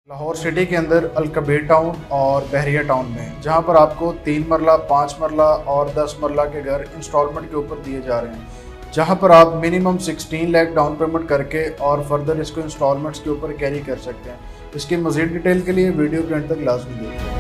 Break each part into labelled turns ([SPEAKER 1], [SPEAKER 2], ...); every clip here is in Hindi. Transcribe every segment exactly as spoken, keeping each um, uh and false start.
[SPEAKER 1] लाहौर सिटी के अंदर अलकबीर टाउन और बहरिया टाउन में, जहां पर आपको तीन मरला, पाँच मरला और दस मरला के घर इंस्टॉलमेंट के ऊपर दिए जा रहे हैं, जहां पर आप मिनिमम सोलह लाख डाउन पेमेंट करके और फर्दर इसको इंस्टॉलमेंट्स के ऊपर कैरी कर सकते हैं। इसकी मज़ीद डिटेल के लिए वीडियो के एंड तक लाजमी देखिए।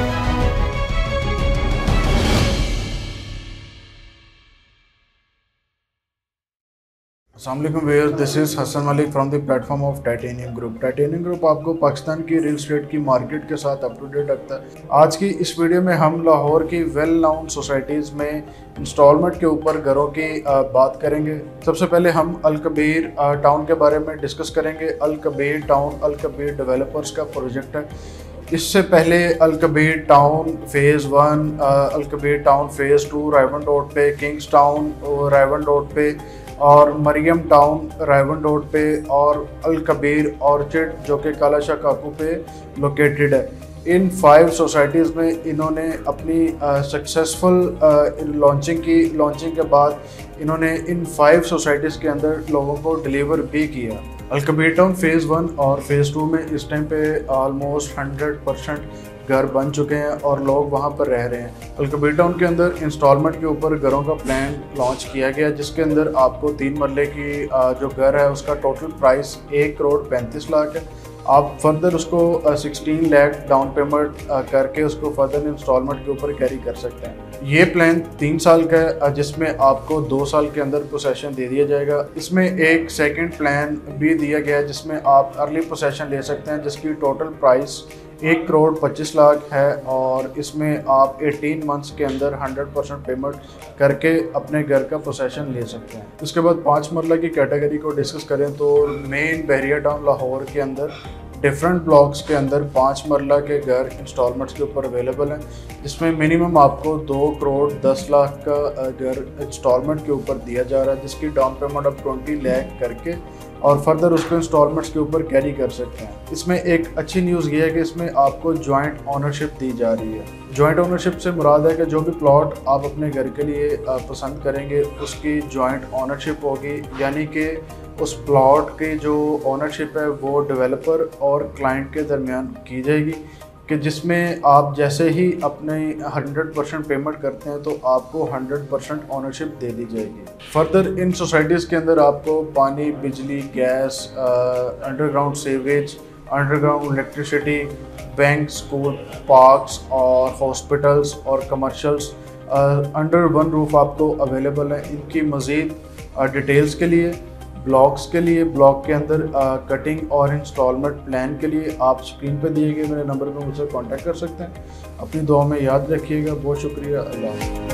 [SPEAKER 1] अस्सलाम वालेकुम viewers, this is Hasan Malik from the platform of titanium group. Titanium group आपको पाकिस्तान की रियल एस्टेट की मार्केट के साथ अप टू डेट रखता है। आज की इस वीडियो में हम लाहौर की वेल नाउन सोसाइटीज़ में इंस्टॉलमेंट के ऊपर घरों की बात करेंगे। सबसे पहले हम अलकबीर टाउन के बारे में डिस्कस करेंगे। अलकबीर टाउन अलकबीर डेवलपर्स का प्रोजेक्ट है। इससे पहले Alkabir town phase one, Alkabir town phase two Raiwind road पे, किंग्स टाउन रायवन रोड पे और मरियम टाउन रायवन रोड पे और अलकबीर ऑर्चिड जो कि कालाशाह काकू पे लोकेटेड है। इन फाइव सोसाइटीज़ में इन्होंने अपनी सक्सेसफुल लॉन्चिंग की। लॉन्चिंग के बाद इन्होंने इन फाइव सोसाइटीज़ के अंदर लोगों को डिलीवर भी किया। अलकबीर टाउन फेज़ वन और फेज़ टू में इस टाइम पे ऑलमोस्ट हंड्रेड परसेंट घर बन चुके हैं और लोग वहां पर रह रहे हैं। अलकबीर टाउन के अंदर इंस्टॉलमेंट के ऊपर घरों का प्लान लॉन्च किया गया, जिसके अंदर आपको तीन मरले की जो घर है उसका टोटल प्राइस एक करोड़ पैंतीस लाख है। आप फर्दर उसको सोलह लाख डाउन पेमेंट करके उसको फर्दर इंस्टॉलमेंट के ऊपर कैरी कर सकते हैं। ये प्लान तीन साल का है, जिसमें आपको दो साल के अंदर पोसेशन दे दिया जाएगा। इसमें एक सेकंड प्लान भी दिया गया है जिसमें आप अर्ली पोसेशन ले सकते हैं, जिसकी टोटल प्राइस एक करोड़ पच्चीस लाख है और इसमें आप अठारह मंथ्स के अंदर हंड्रेड परसेंट पेमेंट करके अपने घर का पोसेशन ले सकते हैं। उसके बाद पाँच मरला की कैटेगरी को डिस्कस करें तो मेन बहरिया टाउन लाहौर के अंदर डिफरेंट ब्लॉक्स के अंदर पाँच मरला के घर इंस्टॉलमेंट्स के ऊपर अवेलेबल हैं, जिसमें मिनिमम आपको दो करोड़ दस लाख का घर इंस्टॉलमेंट के ऊपर दिया जा रहा है, जिसकी डाउन पेमेंट आप ट्वेंटी लाख करके और फर्दर उसको इंस्टॉलमेंट्स के ऊपर कैरी कर सकते हैं। इसमें एक अच्छी न्यूज़ ये है कि इसमें आपको जॉइंट ओनरशिप दी जा रही है। जॉइंट ओनरशिप से मुराद है कि जो भी प्लॉट आप अपने घर के लिए पसंद करेंगे उसकी जॉइंट ओनरशिप होगी, यानी कि उस प्लॉट की जो ओनरशिप है वो डेवलपर और क्लाइंट के दरमियान की जाएगी, कि जिसमें आप जैसे ही अपने हंड्रेड परसेंट पेमेंट करते हैं तो आपको हंड्रेड परसेंट ओनरशिप दे दी जाएगी। फर्दर इन सोसाइटीज़ के अंदर आपको पानी, बिजली, gas, underground sewage, underground electricity, bank, school, parks और हॉस्पिटल्स और कमर्शियल्स अंडर वन रूफ आपको अवेलेबल है। इनकी मज़ीद डिटेल्स के लिए, ब्लॉक्स के लिए, ब्लॉक के अंदर कटिंग और इंस्टॉलमेंट प्लान के लिए आप स्क्रीन पर दिए गए मेरे नंबर पर मुझसे कांटेक्ट कर सकते हैं। अपनी दुआ में याद रखिएगा। बहुत शुक्रिया। अल्लाह।